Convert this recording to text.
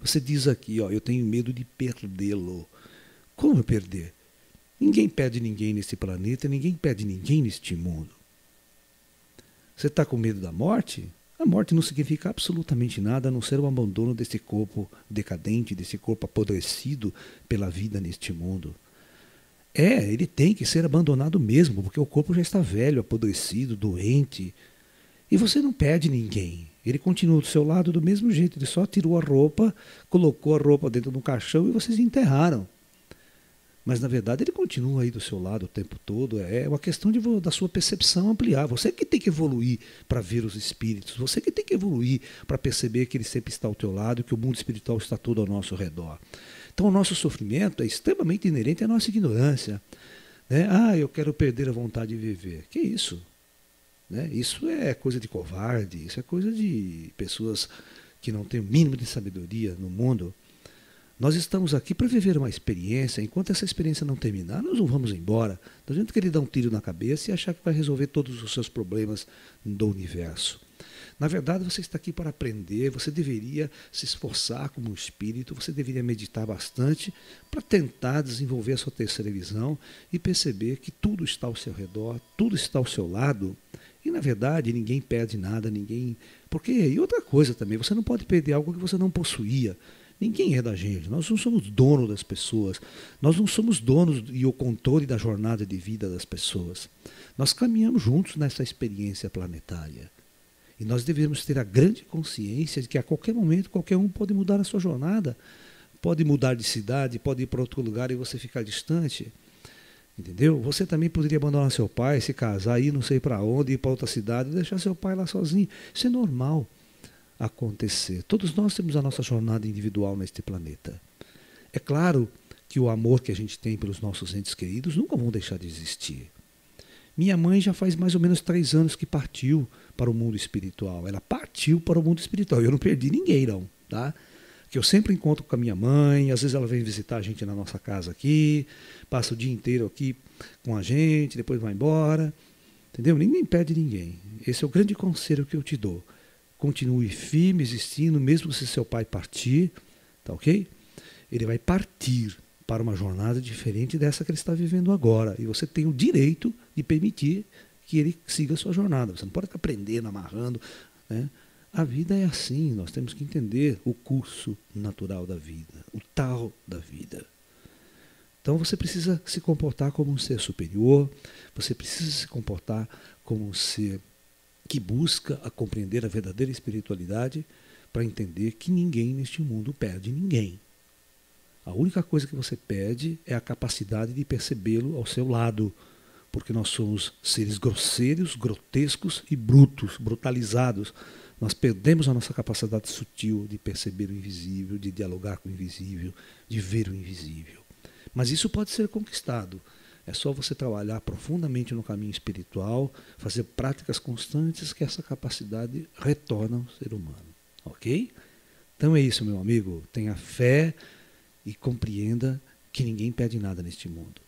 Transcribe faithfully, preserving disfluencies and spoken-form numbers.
Você diz aqui, ó, eu tenho medo de perdê-lo. Como perder? Ninguém perde ninguém nesse planeta, ninguém perde ninguém neste mundo. Você está com medo da morte? A morte não significa absolutamente nada a não ser o abandono desse corpo decadente, desse corpo apodrecido pela vida neste mundo. É, ele tem que ser abandonado mesmo, porque o corpo já está velho, apodrecido, doente. E você não perde ninguém. Ele continua do seu lado do mesmo jeito, ele só tirou a roupa, colocou a roupa dentro de um caixão e vocês enterraram. Mas, na verdade, ele continua aí do seu lado o tempo todo. É uma questão de, da sua percepção ampliar. Você que tem que evoluir para ver os espíritos. Você que tem que evoluir para perceber que ele sempre está ao teu lado, que o mundo espiritual está todo ao nosso redor. Então, o nosso sofrimento é extremamente inerente à nossa ignorância. Né? Ah, eu quero perder a vontade de viver. Que isso? Né? Isso é coisa de covarde. Isso é coisa de pessoas que não têm o mínimo de sabedoria no mundo. Nós estamos aqui para viver uma experiência. Enquanto essa experiência não terminar, nós não vamos embora. Não adianta querer dar um tiro na cabeça e achar que vai resolver todos os seus problemas do universo. Na verdade, você está aqui para aprender. Você deveria se esforçar como um espírito. Você deveria meditar bastante para tentar desenvolver a sua terceira visão e perceber que tudo está ao seu redor, tudo está ao seu lado. E, na verdade, ninguém perde nada, ninguém... Porque, e outra coisa também, você não pode perder algo que você não possuía. Ninguém é da gente, nós não somos donos das pessoas, nós não somos donos e o controle da jornada de vida das pessoas. Nós caminhamos juntos nessa experiência planetária. E nós devemos ter a grande consciência de que a qualquer momento qualquer um pode mudar a sua jornada, pode mudar de cidade, pode ir para outro lugar e você ficar distante. Entendeu? Você também poderia abandonar seu pai, se casar, ir não sei para onde, ir para outra cidade e deixar seu pai lá sozinho. Isso é normal acontecer. Todos nós temos a nossa jornada individual neste planeta. É claro que o amor que a gente tem pelos nossos entes queridos nunca vão deixar de existir. Minha mãe já faz mais ou menos três anos que partiu para o mundo espiritual. Ela partiu para o mundo espiritual. Eu não perdi ninguém, não. Tá? Que eu sempre encontro com a minha mãe, às vezes ela vem visitar a gente na nossa casa aqui, passa o dia inteiro aqui com a gente, depois vai embora. Entendeu? Ninguém perde ninguém. Esse é o grande conselho que eu te dou. Continue firme, existindo, mesmo se seu pai partir, tá ok? Ele vai partir para uma jornada diferente dessa que ele está vivendo agora. E você tem o direito de permitir que ele siga a sua jornada. Você não pode ficar prendendo, amarrando. Né? A vida é assim, nós temos que entender o curso natural da vida, o tal da vida. Então você precisa se comportar como um ser superior, você precisa se comportar como um ser que busca a compreender a verdadeira espiritualidade para entender que ninguém neste mundo perde ninguém. A única coisa que você perde é a capacidade de percebê-lo ao seu lado, porque nós somos seres grosseiros, grotescos e brutos, brutalizados. Nós perdemos a nossa capacidade sutil de perceber o invisível, de dialogar com o invisível, de ver o invisível. Mas isso pode ser conquistado. É só você trabalhar profundamente no caminho espiritual, fazer práticas constantes que essa capacidade retorna ao ser humano. Ok? Então é isso, meu amigo. Tenha fé e compreenda que ninguém perde nada neste mundo.